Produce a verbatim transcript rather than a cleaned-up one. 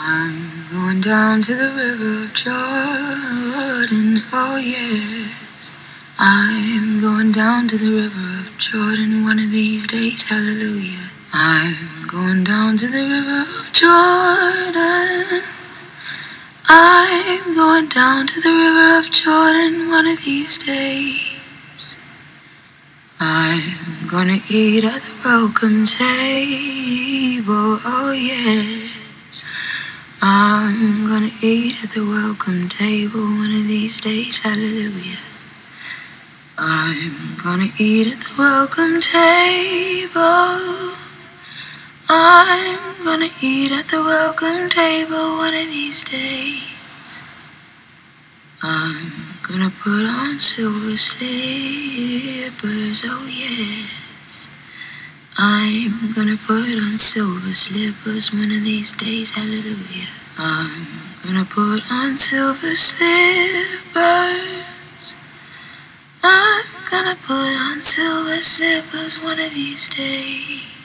I'm going down to the river of Jordan, oh yes. I'm going down to the river of Jordan one of these days, hallelujah. I'm going down to the river of Jordan. I'm going down to the river of Jordan one of these days. I'm gonna eat at the welcome table, oh yes. I'm gonna eat at the welcome table one of these days, hallelujah. I'm gonna eat at the welcome table. I'm gonna eat at the welcome table one of these days. I'm gonna put on silver slippers, oh yes. I'm gonna put on silver slippers one of these days, hallelujah. I'm gonna put on silver slippers. I'm gonna put on silver slippers one of these days.